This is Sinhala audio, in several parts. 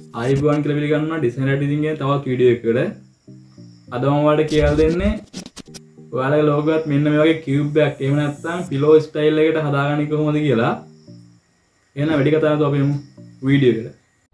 ආයිබෝන් කියලා පිළිගන්නවා ඩිසයිනර් ඩිසින් එකේ තවත් වීඩියෝ එකකට. අද මම ඔයාලට කියලා දෙන්නේ ඔයාලගේ ලෝගෝ එකත් මෙන්න මේ වගේ කියුබ් එකක් එහෙම නැත්නම් පිලෝ ස්ටයිල් එකකට හදාගන්නේ කොහොමද කියලා. එහෙනම් වැඩි කතා නැතුව අපි යමු වීඩියෝ එකට.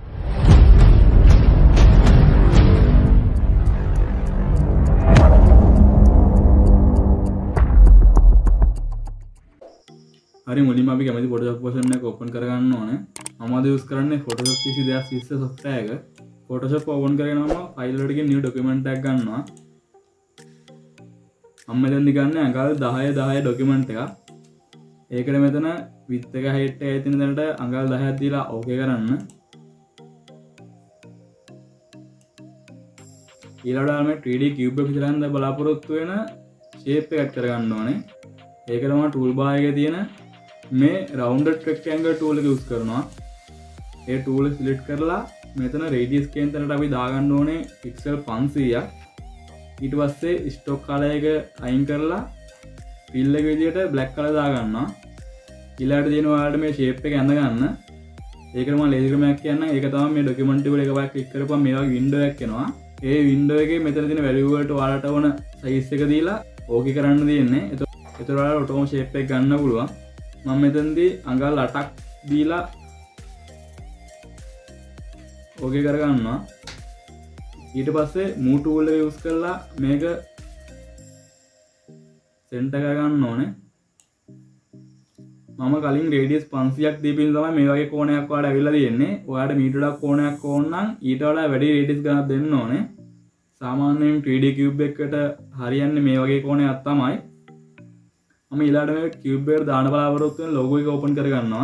හරි මුලින්ම අපි කැමති Photoshop version එක open කරගන්න ඕනේ. මම අද use කරන්නේ Photoshop CC 2020 software එක. Photoshop open කරගෙන මම file වලට ගිහින් new document එකක් ගන්නවා. මම මෙතෙන්දි ගන්න අඟල් 10 10 document එකක්. ඒකට මෙතන width එක height එකයි තියෙන තැනට අඟල් 10ක් දීලා okay කරන්න. ඊළඟට මේ 3D cube එක විතරක් බලාපොරොත්තු වෙන shape එකක් කරගන්න ඕනේ. ඒකට මම toolbar එකේ තියෙන මේ rounded rectangle tool එක use කරනවා. ඒ tool එක select කරලා මෙතන radius කියන තැනට අපි දාගන්න ඕනේ pixel 500ක්. ඊට පස්සේ stock color එක අයින් කරලා fill එක විදියට black color දාගන්නවා. ඊළඟට තියෙන ඔයාලට මේ shape එක ඇඳ ගන්න. ඒකට මම laser ක්‍රමයක් කියන්නම්. ඒක තමයි මේ document tool එක එකපාරක් click කරපුවම මේ වගේ window එකක් එනවා. ඒ window එකේ මෙතන තියෙන value වලට ඔයාලට ඕන size එක දීලා okay කරන්න තියෙන්නේ. එතකොට ඔයාලට auto shape එක ගන්න පුළුවන්. මම මෙතනදී අඟල් 8ක් දීලා ඕකේ කරගන්නවා. ඊට පස්සේ move tool එක use කරලා මේක center කරගන්න ඕනේ. මම කලින් radius 500ක් දීපින් තමයි මේ වගේ කෝණයක් ඔයාලට අවිල්ලා තියෙන්නේ. ඔයාලට මීටර ඩක් කෝණයක් ඕන නම් ඊට වඩා වැඩි radius ගණනක් දෙන්න ඕනේ. සාමාන්‍යයෙන් 3D cube එකකට හරියන්නේ මේ වගේ කෝණයක් තමයි. මම ඊළඟට මේ cube එකට දාන්න බලාපොරොත්තු වෙන logo එක open කරගන්නවා.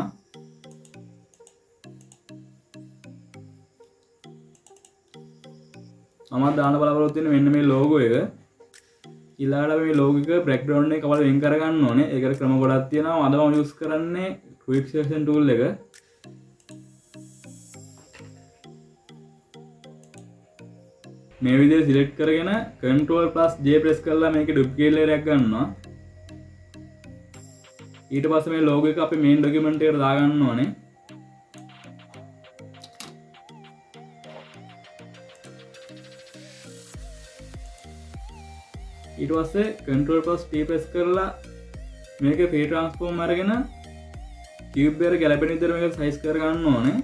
මම දාන්න බලාපොරොත්තු වෙන මෙන්න මේ logo එක. ඊළඟට මේ logo එක background එක කවල වෙන් කරගන්න ඕනේ. ඒකට ක්‍රම ගොඩක් තියෙනවා. අද මම use කරන්නේ quick selection tool එක. මේ විදිහට select කරගෙන Ctrl+J press කරලා මේකේ duplicate layer එකක් ගන්නවා. ඊට පස්සේ මේ logo එක අපි main document එකට දාගන්න ඕනේ. ඊට පස්සේ Ctrl+T press කරලා මේකේ free transform අරගෙන cube එකට ගැලපෙන විදිහට මේක size කර ගන්න ඕනේ.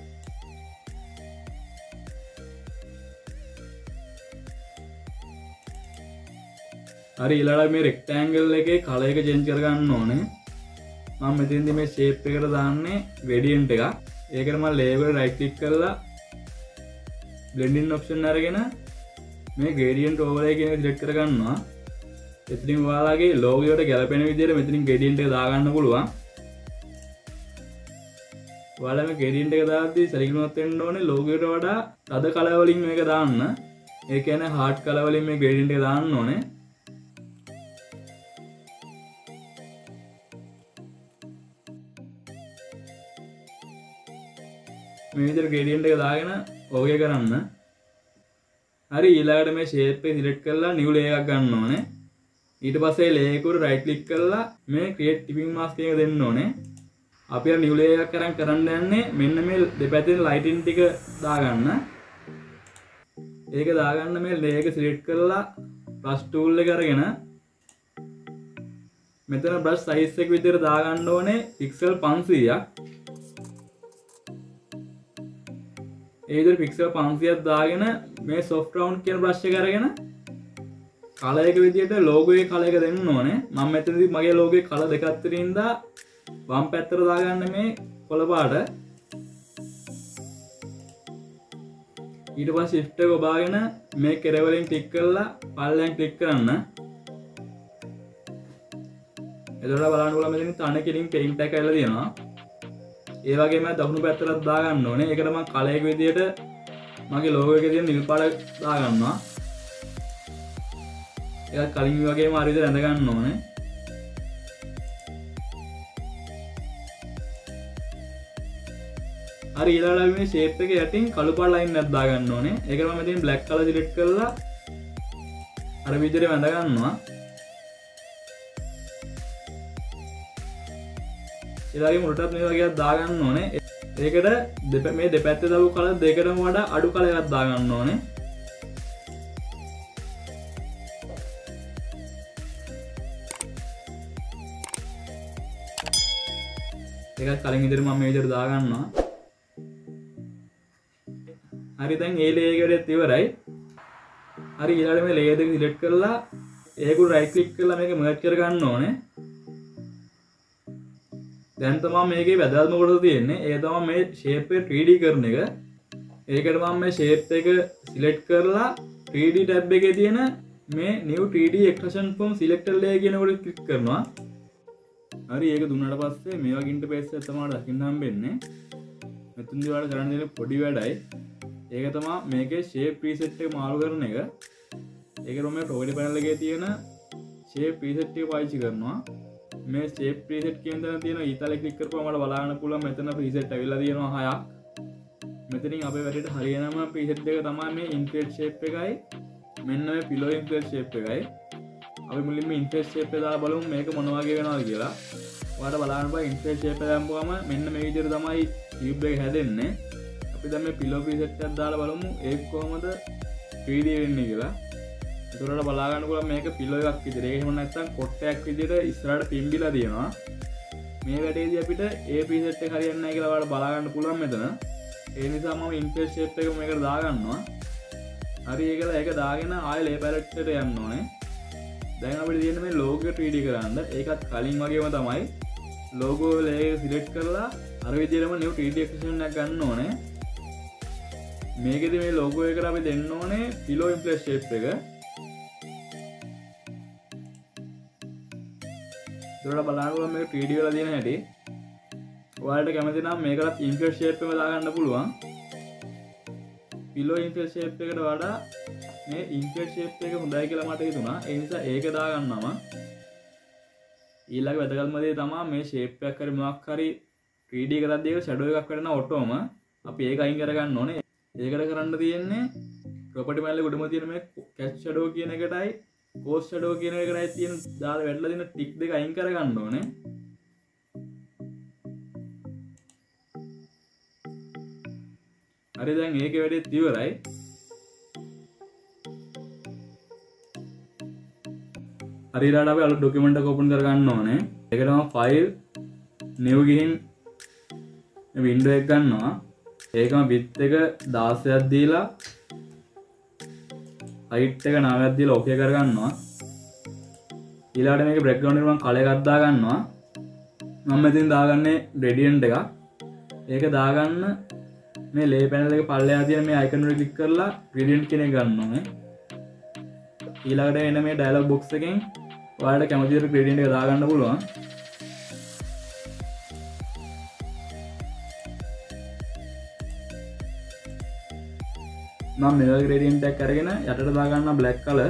හරි ඊළඟට මේ rectangle එකේ color එක change කර ගන්න ඕනේ. මම මෙතෙන්දී මේ shape එකට දාන්නේ gradient එකක්. ඒකට මම layer එකට right click කරලා blending option අරගෙන මේ gradient overlay කියන එක select කරගන්නවා. එතනින් ඔයාලගේ logo එකට ගැලපෙන විදිහට මෙතනින් gradient එක දාගන්න පුළුවන්. ඔයාලා මේ gradient එක දාද්දී සැලකිලිමත් වෙන්න ඕනේ logo එකට වඩා තද color වලින් මේක දාන්න. ඒ කියන්නේ hard color වලින් මේ gradient එක දාන්න ඕනේ. මේ විදිහට gradient එක දාගෙන okay කරන්න. හරි ඊළඟට මේ shape එක select කරලා new layer එකක් ගන්න ඕනේ. ඊට පස්සේ layer එකට right click කරලා මේ create tipping mask එක දෙන්න ඕනේ. අපි අර new layer එකක් කරන්න යන්නේ මෙන්න මේ දෙපැත්තේ lighting ටික දාගන්න. ඒක දාගන්න මේ layer එක select කරලා brush tool එක අරගෙන මෙතන brush size එක විදිහට දාගන්න ඕනේ pixel 500ක්. ඒ විදිහට pixel 500ක් දාගෙන මේ soft round කියන brush එක අරගෙන color එක විදිහට logo එකේ color එක දෙන්න ඕනේ. මම මෙතනදී මගේ logo එකේ color දෙකක් අතරින්දා වම් පැත්තට දාගන්න මේ කොළ පාට. ඊට පස්සේ shift එක ඔබාගෙන මේ කෙරවලින් click කරලා පල්ලෙන් click කරන්න. එතකොට බලන්න ඕන මෙතන තන කෙලින් paint එක ඇවිල්ලා තියෙනවා. ඒ වගේම දකුණු පැත්තට දාගන්න ඕනේ. ඒකට මම color එක විදිහට මගේ logo එකේ තියෙන නිල් පාට දාගන්නවා. ඒක කලින් වගේම හරි විදිහට ඇඳ ගන්න ඕනේ. හරි ඊළඟට මේ shape එකේ යටින් කළු පාට line එකක් දාගන්න ඕනේ. ඒකට මම මෙතන black color select කරලා අර විදිහට ඇඳ ගන්නවා. ඊළඟට මුලටත් මේ වගේ දාගන්න ඕනේ. ඒකට මේ දෙපැත්තේ දාපු කලර් දෙකටම වඩා අඩු කලර් එකක් දාගන්න ඕනේ. ඒකත් කලින් විදිහට මම මේ විදිහට දාගන්නවා. හරි දැන් ඒ ලේයර් එකත් ඉවරයි. හරි ඊළඟට මේ ලේයර් එක සිලෙක්ට් කරලා ඒක රයිට් ක්ලික් කරලා මේක මර්ජ් කර ගන්න ඕනේ. දැන් තමයි මේකේ වැදගත්ම කොටස තියෙන්නේ. ඒ තමයි මේ shape එක 3D කරන එක. ඒකට මම මේ shape එක සිලෙක්ට් කරලා 3D tab එකේ තියෙන මේ new 3D extrusion from selected layer කියන කොට ක්ලික් කරනවා. හරි ඒක දුන්නාට පස්සේ මේ වගේ ඉන්ටර්ෆේස් එකක් තමයි දකින්න හම්බෙන්නේ. මෙතනදී ඔයාලට කරන්න දෙන පොඩි වැඩයි. ඒක තමයි මේකේ shape preset එක මාරු කරන එක. ඒකට මම property panel එකේ තියෙන shape preset එක පාවිච්චි කරනවා. මේ shape preset කියන තැන තියෙන ඊතලෙ ක්ලික් කරපුවම මට බලා ගන්න පුළුවන් මෙතන preset ඇවිල්ලා තියෙනවා 6ක්. මෙතනින් අපේ වැඩේට හරියනම preset එක තමයි මේ inflate shape එකයි මෙන්න මේ pillow inflate shape එකයි. අපි මුලින්ම inflate shape එක දාලා බලමු මේක මොන වගේ වෙනවද කියලා. ඔයාලට බලන්න බෑ inflate shape එක දැම්මම මෙන්න මේ විදිහට තමයි cube එක හැදෙන්නේ. අපි දැන් මේ pillow preset එකක් දාලා බලමු ඒක කොහොමද 3D වෙන්නේ කියලා. ඒතරට බලා ගන්න පුළුවන් මේක pillow එකක් විදිහට. ඒක එහෙම නැත්නම් කොටයක් විදිහට ඉස්සරහට පිම්බිලා තියෙනවා. මේ වැඩේදී අපිට ඒ preset එක හරියන්නේ නැහැ කියලා ඔයාලට බලා ගන්න පුළුවන් මෙතන. ඒ නිසා මම inflate shape එක මේකට දාගන්නවා. හරි ඒක දාගෙන ආයෙ layer palette එකට යන්න ඕනේ. දැන් අපිට තියෙන මේ logo එක 3D කරන්න. ඒකත් කලින් වගේම තමයි. logo layer select කරලා අර විදිහටම new 3D extension එකක් ගන්න ඕනේ. මේකෙදි මේ logo එකට අපි දෙන්න ඕනේ pillow inflate shape එක. ඒකට බලන්න මේක 3D වල තියෙන හැටි. ඔයාලට කැමති නම් මේකත් inflate shape එකම දාගන්න පුළුවන්. pillow inflate shape එකට වඩා මේ inflate shape එක හොඳයි කියලා මට හිතුණා. ඒ නිසා ඒක දාගන්නම. ඊළඟ වැදගත්ම දේ තමයි මේ shape එකක් හරි මොකක් හරි 3D කරද්දී ඒක shadow එකක් වෙනවා ඔටෝම. අපි ඒක අයින් කරගන්න ඕනේ. ඒකට කරන්න තියෙන්නේ property panel එකේ උඩම තියෙන මේ catch shadow කියන එකටයි ghost shadow කියන එකටයි තියෙන දාලා වැටලා තියෙන tick දෙක අයින් කරගන්න ඕනේ. හරි දැන් ඒකේ වැඩේත් ඉවරයි. හරි ඊළඟට අපි අලුත් document එක open කරගන්න ඕනේ. ඒකට මම file new ගිහින් window එක ගන්නවා. ඒකම width එක 16ක් දීලා height එක 9ක් දීලා okay කරගන්නවා. ඊළඟට මේකේ background එකට මම color එකක් දා ගන්නවා. මම මෙතන දාගන්නේ gradient එකක්. ඒක දාගන්න මේ layer panel එක පල්ලෙහා තියෙන මේ icon එක click කරලා gradient කියන එක ගන්න ඕනේ. ඊළඟට එන මේ dialog box එකෙන් ඔයාලට කැමති විදිහට gradient එක දාගන්න පුළුවන්. මම මේ gradient එකක් අරගෙන යටට දාගන්නවා black color.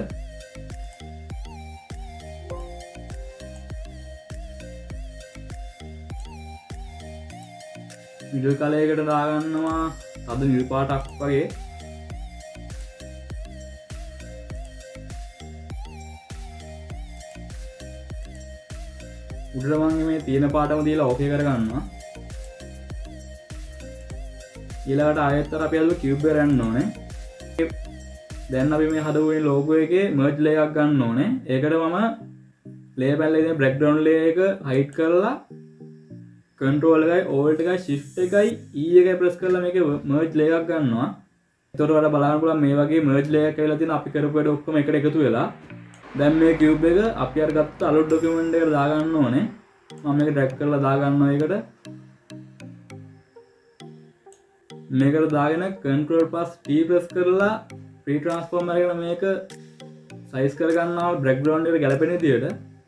middle color එකට දාගන්නවා අද නිල් පාටක් වගේ. උඩට මම මේ තියෙන පාටම දීලා ඕකේ කරගන්නවා. ඊළඟට ආයෙත් අපි අලුත් cube එක ගන්න ඕනේ. දැන් අපි මේ හදපු මේ logo එකේ merge layer එකක් ගන්න ඕනේ. ඒකට මම layer panel එකේ background layer එක hide කරලා control එකයි alt එකයි shift එකයි e එකයි press කරලා මේකේ merge layer එකක් ගන්නවා. එතකොට ඔයාලා බලන්න පුළුවන් මේ වගේ merge layer එකක් ඇවිල්ලා තියෙන අපි කරපු වැඩ ඔක්කොම එකට එකතු වෙලා. දැන් මේ cube එක අපි අර ගත්ත අලුත් document එකට දාගන්න ඕනේ. මම මේක drag කරලා දාගන්නවා ඒකට. මේකට දාගෙන control plus t press කරලා free transform කරගෙන මේක size කරගන්නවා background එකට ගැලපෙන විදියට.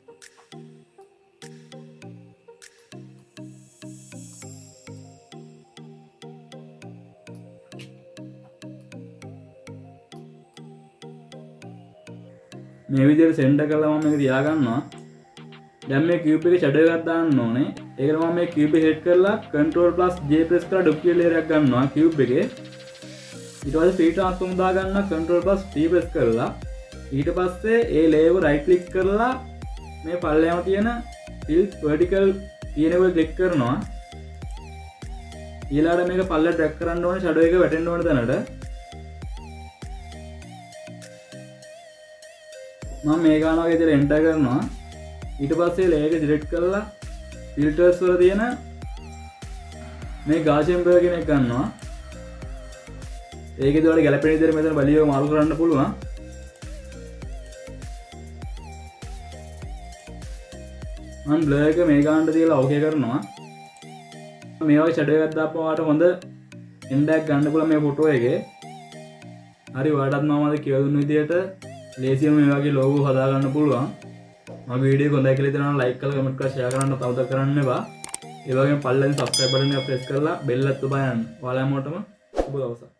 මේ විදිහට සෙන්ටර් කරලා මම මේක තියාගන්නවා. දැන් මේ cube එකේ shadow එකක් දාන්න ඕනේ. ඒකට මම මේ cube එක select කරලා control plus j press කරලා duplicate layer එකක් ගන්නවා cube එකේ. ඊට පස්සේ free transform දා ගන්නවා control plus t press කරලා. ඊට පස්සේ ඒ layer එක right click කරලා මේ පල්ලෙහාම තියෙන tilt vertical කියන එක click කරනවා. ඊළඟට මේක පල්ලට ඩ්‍රැග් කරන්න ඕනේ ෂැඩෝ එක වැටෙන්න ඕන තැනට. මම මේ ගාන වගේ විදිහට එන්ටර් කරනවා. ඊට පස්සේ ලේයර් එක සිලෙක්ට් කරලා ෆිල්ටර්ස් වල තියෙන මේ ගාෂියන් බර්ග් කෙනෙක් ගන්නවා. ඒකේ දවල ගැලපෙන විදිහට මෙතන බලියව මාරු කරන්න පුළුවන්. මම බ්ලර් එක මේ ගානට තියලා ඕකේ කරනවා. මේ වගේ ෂැඩෝ එකක් දාපුවා වාට හොඳ එන්ඩ් එකක් ගන්න පුළුවන් මේ ෆොටෝ එකේ. හරි ඔයාලටත් මම අද කියලා දුන්න විදිහට ලේසියෙන්ම මේ වගේ ලෝගෝ හදා ගන්න පුළුවන්. මගේ වීඩියෝ එක හොඳයි කියලා හිතනවා ලයික් කරලා කමෙන්ට් කරලා ෂෙයා කරන්න තවද කරන්න එපා. ඒ වගේම පල්ලෙන් සබ්ස්ක්‍රයිබ් බටන් එක ප්‍රෙස් කරලා බෙල් එකත් ඔබ යන්න. ඔයාලා හැමෝටම සුබ දවසක්.